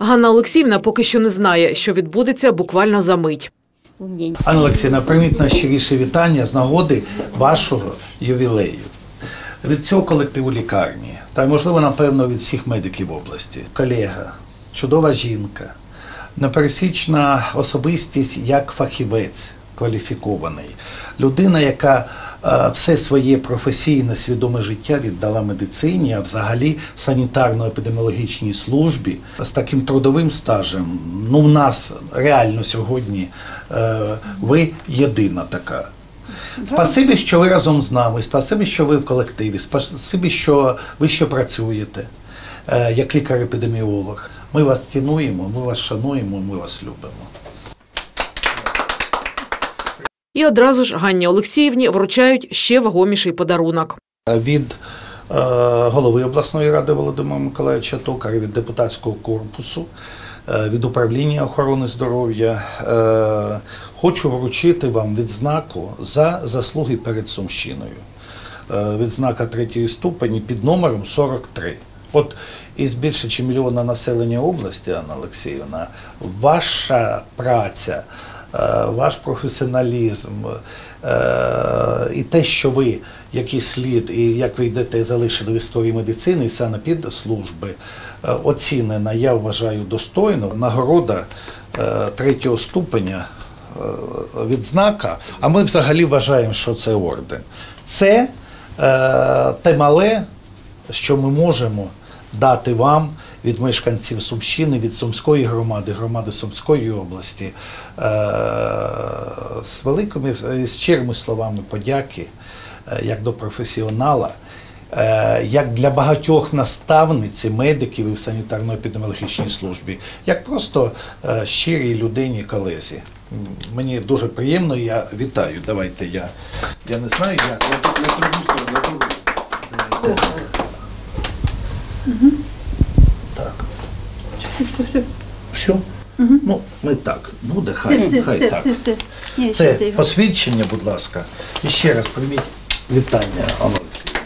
Ганна Олексіївна поки що не знає, що відбудеться буквально за мить. Анна Олексіївна, прийміть найщиріше вітання з нагоди вашого ювілею. Від цього колективу лікарні, та, можливо, напевно, від всіх медиків області. Колега, чудова жінка, непересічна особистість як фахівець, кваліфікований. Людина, яка все своє професійне, свідоме життя віддала медицині, а взагалі санітарно-епідеміологічній службі з таким трудовим стажем. Ну, в нас реально сьогодні ви єдина така. Спасибі, що ви разом з нами, спасибі, що ви в колективі, спасибі, що ви ще працюєте як лікар-епідеміолог. Ми вас цінуємо, ми вас шануємо, ми вас любимо. І одразу ж Ганні Олексіївні вручають ще вагоміший подарунок. Від голови обласної ради Володимира Миколайовича Токаря, від депутатського корпусу, від управління охорони здоров'я хочу вручити вам відзнаку за заслуги перед Сумщиною. Відзнака 3-ї ступені під номером 43. От із більше ніж мільйона населення області, Анна Олексіївна, ваша праця, ваш професіоналізм і те, що ви, який слід, і як ви йдете, залишили в історії медицини і санепідслужби, оцінена, я вважаю, достойно. Нагорода 3-го ступеня, відзнака, а ми взагалі вважаємо, що це орден. Це те мале, що ми можемо дати вам від мешканців Сумщини, від Сумської громади, громади Сумської області, з великими, з щирими словами подяки, як до професіонала, як для багатьох наставниць, медиків і в санітарно-епідеміологічній службі, як просто щирій людині, колезі. Мені дуже приємно, я вітаю. Давайте я не знаю, я так. Все? Ну, ми так. Буде, хай так. Це посвідчення, будь ласка. І ще раз прийміть вітання, Анна Олексіївна.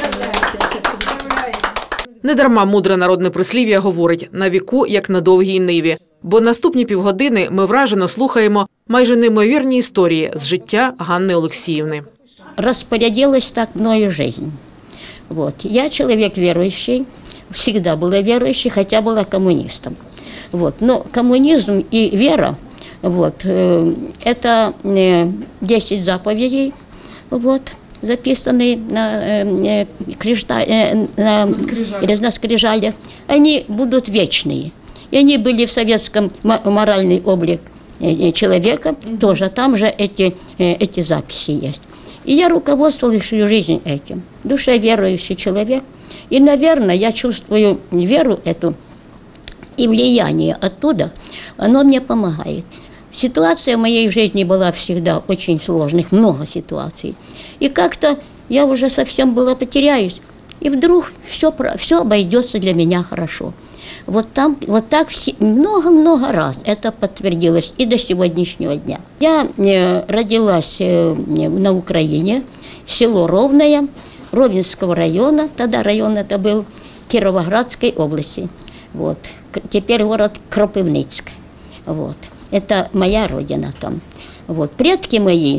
Недарма мудре народне прислів'я говорить «на віку, як на довгій ниві». Бо наступні півгодини ми вражено слухаємо майже неймовірні історії з життя Ганни Олексіївни. Распорядилась так мною жизнь. Вот. Я человек верующий, всегда была верующей, хотя была коммунистом. Вот. Но коммунизм и вера, вот, это 10 заповедей, вот, записанные на скрижалях, они будут вечные. И они были в советском моральный облик человека, тоже там же эти записи есть. И я руководствовалась всю жизнь этим. Душа верующий человек. И, наверное, я чувствую веру эту и влияние оттуда, оно мне помогает. Ситуация в моей жизни была всегда очень сложных, много ситуаций. И как-то я уже совсем была потеряюсь. И вдруг все обойдется для меня хорошо. Вот так много-много раз это подтвердилось и до сегодняшнего дня. Я родилась на Украине, село Ровное, Ровенского района, тогда район это был Кировоградской области, вот. Теперь город Кропивницк, вот. Это моя родина там. Вот. Предки мои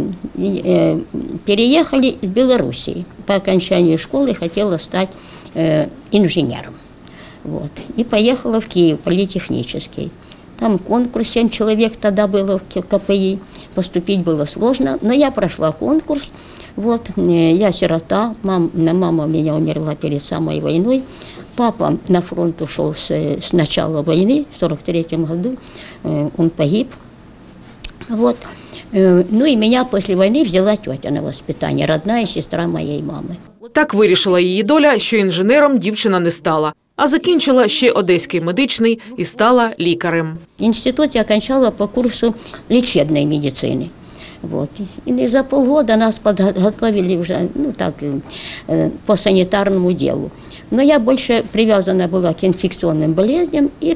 переехали из Белоруссии. По окончанию школы хотела стать инженером. Вот. И поехала в Киев, политехнический. Там конкурс, 7 человек тогда было в КПИ. Поступить было сложно, но я прошла конкурс. Вот. Я сирота, мама у меня умерла перед самой войной. Папа на фронт ушел с начала войны, в 1943 году. Он погиб. Вот. Ну и меня после войны взяла тетя на воспитание, родная сестра моей мамы. Так вирішила її доля, що інженером дівчина не стала, а закінчила ще Одеський медичний і стала лікарем. Институт я окончала по курсу лечебной медицины. Вот. И за полгода нас подготовили уже, ну так, по санитарному делу. Но я больше привязана была к инфекционным болезням и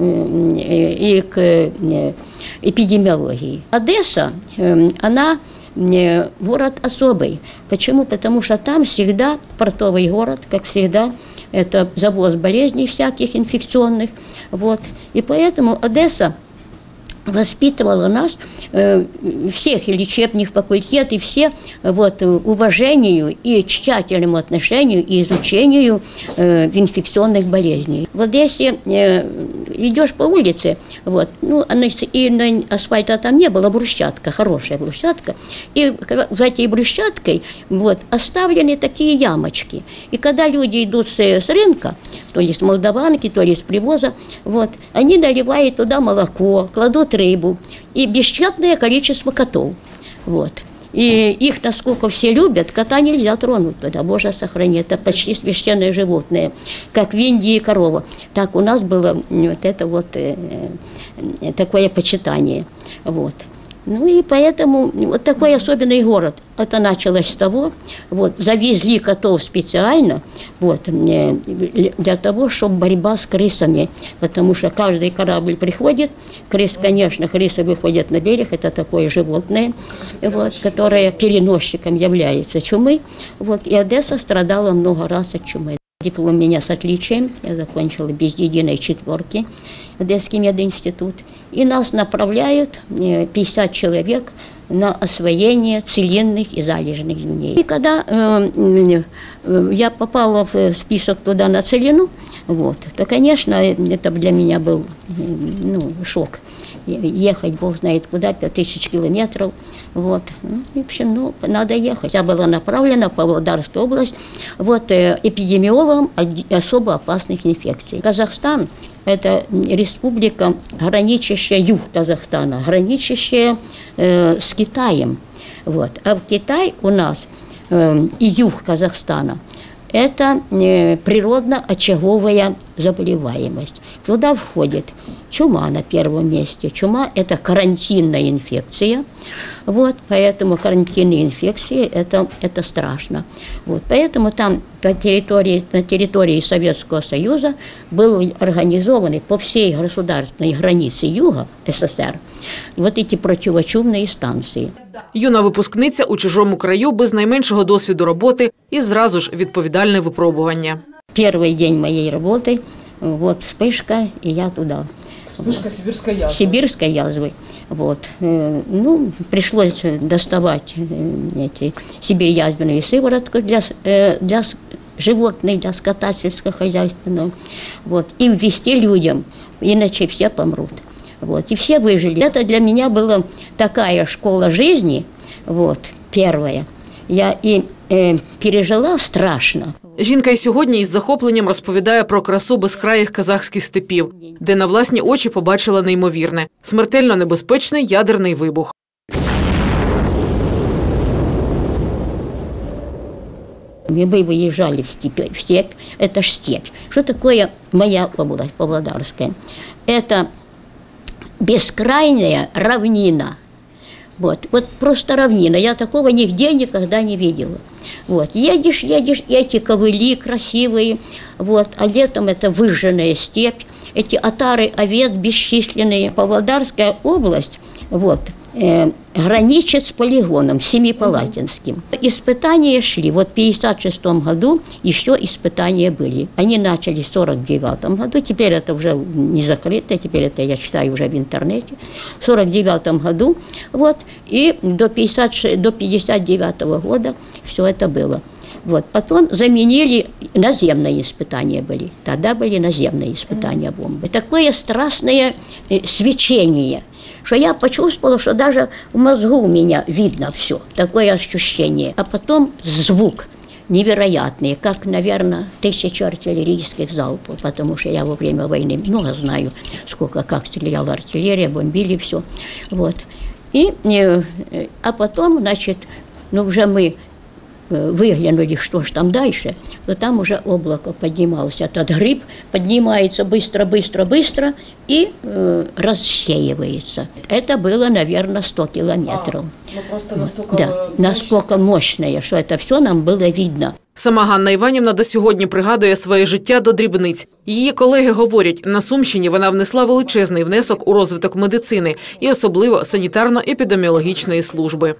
к эпидемиологии. Одесса, она город особый. Почему? Потому что там всегда портовый город, как всегда, это завоз болезней всяких инфекционных. Вот. И поэтому Одесса воспитывала нас, всех, и лечебных факультет, и все, вот, уважению и тщательному отношению и изучению инфекционных болезней. В Одессе идешь по улице, вот, ну, и на асфальта там не было, брусчатка, хорошая брусчатка, и за этой брусчаткой вот, оставлены такие ямочки. И когда люди идут с рынка, то ли с Молдаванки, то ли с привоза, вот, они наливают туда молоко, кладут рыбу и бесчетное количество котов. Вот. И их, насколько все любят, кота нельзя тронуть туда, Боже сохрани, это почти священное животное, как в Индии корова. Так у нас было вот это вот такое почитание. Вот. Ну и поэтому вот такой особенный город. Это началось с того, вот, завезли котов специально, вот, для того, чтобы борьба с крысами. Потому что каждый корабль приходит, конечно, крысы выходят на берег, это такое животное, вот, которое переносчиком является чумы. Вот, и Одесса страдала много раз от чумы. Диплом у меня с отличием, я закончила без единой четверки Одесский мединститут. И нас направляют 50 человек на освоение целинных и залежных землей. И когда я попала в список туда на целину, вот, то, конечно, это для меня был шок. Ехать, Бог знает куда, 5000 километров. Вот. В общем, надо ехать. Я была направлена в Павлодарскую область вот, эпидемиологом особо опасных инфекций. Казахстан – это республика, граничащая, юг Казахстана, граничащая с Китаем. Вот. А в Китай у нас и юг Казахстана – это природно-очаговая заболеваемость. Туда входит чума на первом месте. Чума – это карантинная инфекция. Вот, поэтому карантинные инфекции – это страшно. Вот, поэтому там на территории Советского Союза был организованы по всей государственной границе Юга СССР вот эти противочумні станції. Юна випускниця у чужому краю без найменшого досвіду роботи і зразу ж відповідальне випробування. Перший день моєї роботи, вот вспышка, и я туда. Вспышка сибирской язвы. Сибирской язвы. Вот. Ну, пришлось доставать эти сибирь-язвенную сыворотку для животных, для скота сельскохозяйственного, вот, и ввести людям, иначе все помрут. Вот, и все выжили. Это для меня была такая школа жизни, вот, первая. Я и пережила страшно. Жінка й сьогодні із захопленням розповідає про красу безкраїх казахських степів, де на власні очі побачила неймовірне – смертельно небезпечний ядерний вибух. Мы выезжали в степь, это ж степь. Что такое моя область, Павлодарская? Это бескрайняя равнина. Вот просто равнина. Я такого нигде никогда не видела. Вот. Едешь, эти ковыли красивые, вот. А летом это выжженная степь, эти отары овец бесчисленные. Павлодарская область, вот, граничит с полигоном Семипалатинским. Испытания шли. Вот в 1956 году еще испытания были. Они начались в 1949 году. Теперь это уже не закрыто, теперь это я читаю уже в интернете. В 1949 году. Вот, и до 1959 года все это было. Вот, потом заменили, наземные испытания были. Тогда были наземные испытания бомбы. Такое страстное свечение, что я почувствовала, что даже в мозгу у меня видно все, такое ощущение. А потом звук невероятный, как, наверное, 1000 артиллерийских залпов, потому что я во время войны много знаю, сколько, как стреляла артиллерия, бомбили все. Вот. А потом, значит, уже мы выглянули, что ж там дальше, то там уже облако поднималось. Этот гриб поднимается быстро и рассеивается. Это было, наверное, 100 километров. Просто настолько... Да, насколько мощное, что это все нам было видно. Сама Ганна Іванівна до сьогодні пригадує своє життя до дрібниць. Її колеги говорять, на Сумщині вона внесла величезний внесок у розвиток медицини і особливо санітарно-епідеміологічної служби.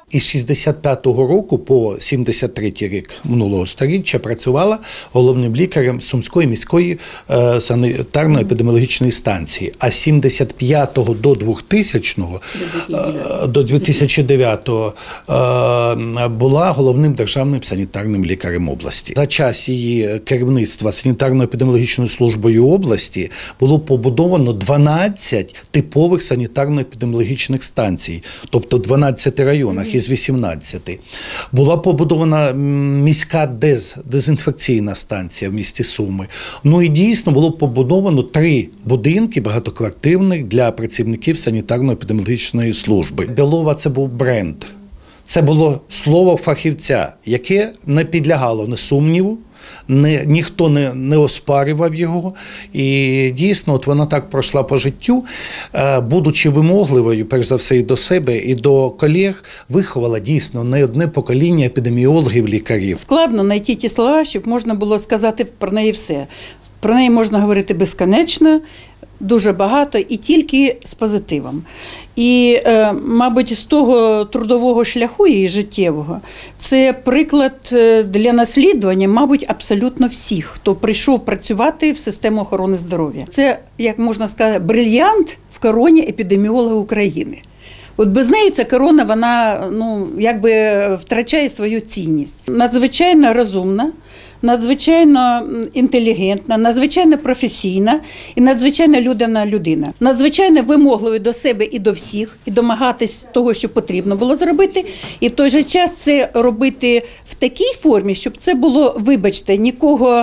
Із 65-го року по 73-й рік минулого століття працювала головним лікарем Сумської міської санітарно-епідеміологічної станції. А з 75-го до 2000-го, до 2009-го була головним державним санітарним лікарем області. За час її керівництва санітарно-епідеміологічною службою області було побудовано 12 типових санітарно-епідеміологічних станцій, тобто в 12 районах із 18. Була побудована міська дезінфекційна станція в місті Суми. Ну і дійсно було побудовано 3 будинки багатоквартирних для працівників санітарно-епідеміологічної служби. Білова – це був бренд. Це було слово фахівця, яке не підлягало ні сумніву, ніхто не оспарював його. І дійсно, от вона так пройшла по життю, будучи вимогливою, перш за все, і до себе, і до колег, виховала дійсно не одне покоління епідеміологів, лікарів. Складно знайти ті слова, щоб можна було сказати про неї все. Про неї можна говорити безконечно, дуже багато і тільки з позитивом. І, мабуть, з того трудового шляху її життєвого, це приклад для наслідування, мабуть, абсолютно всіх, хто прийшов працювати в систему охорони здоров'я. Це, як можна сказати, брильянт в короні епідеміолога України. От без неї ця корона, вона, якби втрачає свою цінність. Надзвичайно розумна, надзвичайно інтелігентна, надзвичайно професійна і надзвичайно людяна людина. Надзвичайно вимогливий до себе і до всіх, і домагатись того, що потрібно було зробити, і в той же час це робити в такій формі, щоб це було, вибачте, нікого,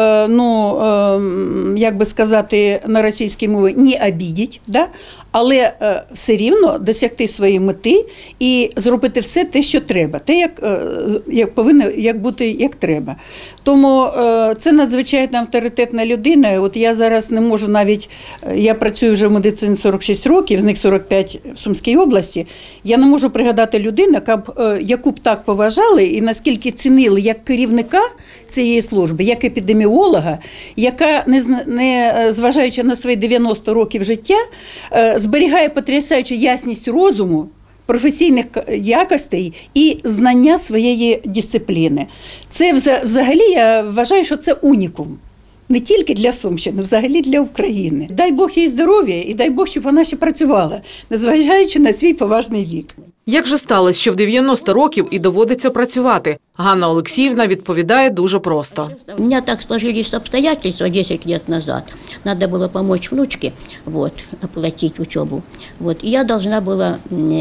як би сказати на російській мові, не обідіть, да? Але все рівно досягти своєї мети і зробити все те, що треба, те, як повинно бути, як треба. Тому це надзвичайно авторитетна людина. От я зараз не можу навіть, я працюю вже в медицині 46 років, з них 45 в Сумській області, я не можу пригадати людину, яку б так поважали і наскільки цінили як керівника цієї служби, як епідеміолога, яка, не зважаючи на свої 90 років життя, зберігає потрясаючу ясність розуму, професійних якостей і знання своєї дисципліни. Це взагалі, я вважаю, що це унікум. Не тільки для Сумщини, взагалі для України. Дай Бог їй здоров'я і дай Бог, щоб вона ще працювала, незважаючи на свій поважний вік. Як же сталося, що в 90 років і доводиться працювати? Ганна Олексіївна відповідає дуже просто. У меня так сложились обстоятельства 10 лет назад. Надо было помочь внучке, оплатить учебу. И я должна была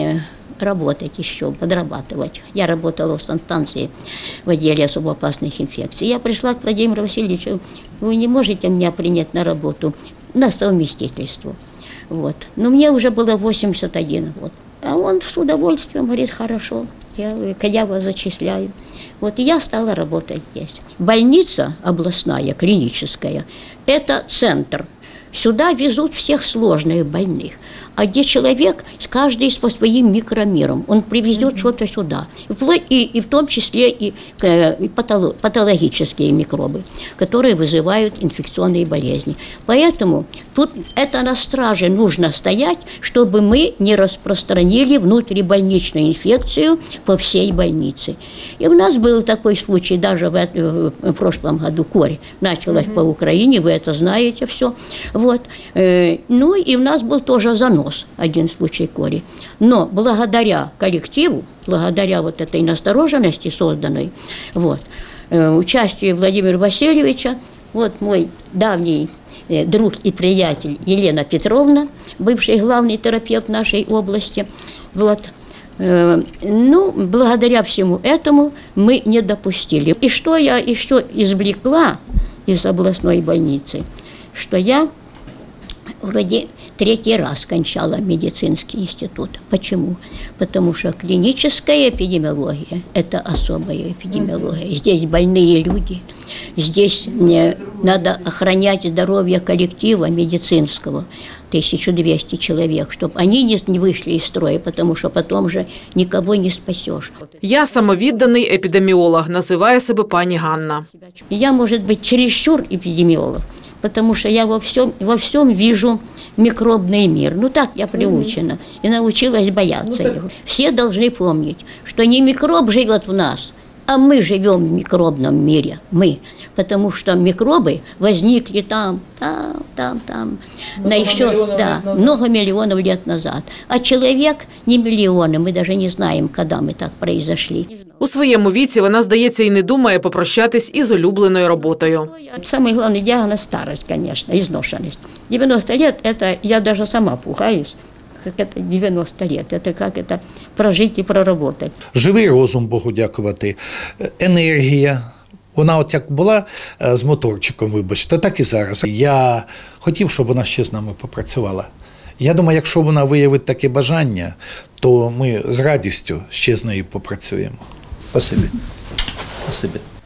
работать еще, подрабатывать. Я работала в санстанции в отделе особо опасных инфекций. Я пришла к Владимиру Васильевичу: вы не можете меня принять на работу на совместительство. Но мне уже было 81 год. А он с удовольствием говорит: хорошо, я вас зачисляю. И я стала работать здесь. Больница областная, клиническая, это центр. Сюда везут всех сложных больных. А где человек, каждый со своим микромиром, он привезет что-то сюда. И в том числе и патологические микробы, которые вызывают инфекционные болезни. Поэтому тут это на страже нужно стоять, чтобы мы не распространили внутрибольничную инфекцию по всей больнице. И у нас был такой случай, даже в прошлом году корь началась по Украине, вы это знаете все. Ну и у нас был тоже занос. Один случай кори. Но благодаря коллективу, благодаря этой настороженности созданной, участию Владимира Васильевича, мой давний друг и приятель Елена Петровна, бывший главный терапевт нашей области, благодаря всему этому мы не допустили. И что я еще извлекла из областной больницы, что я вроде 3-й раз кончала медицинский институт. Почему? Потому что клиническая эпидемиология – это особая эпидемиология. Здесь больные люди, здесь надо охранять здоровье коллектива медицинского, 1200 человек, чтобы они не вышли из строя, потому что потом же никого не спасешь. Я самовідданий епідеміолог, називає себе пані Ганна. Я, может быть, чересчур эпидемиолог, потому что я во всем вижу микробный мир. Ну так я приучена и научилась бояться его. Все должны помнить, что не микроб живет в нас, а мы живем в микробном мире. Мы. Потому что микробы возникли там. Много миллионов лет назад. А человек не миллионы. Мы даже не знаем, когда мы так произошли. У своєму віці вона, здається, і не думає попрощатись із улюбленою роботою. Самый главный диагноз – старость, конечно, изношенность. 90 лет – это я даже сама пугаюсь, как это 90 лет. Это как это прожить и проработать. Живий розум, Богу дякувати, енергія. Вона от як була з моторчиком, вибачте, так і зараз. Я хотів, щоб вона ще з нами попрацювала. Я думаю, якщо вона виявить таке бажання, то ми з радістю ще з нею попрацюємо. Спасибі. Спасибі.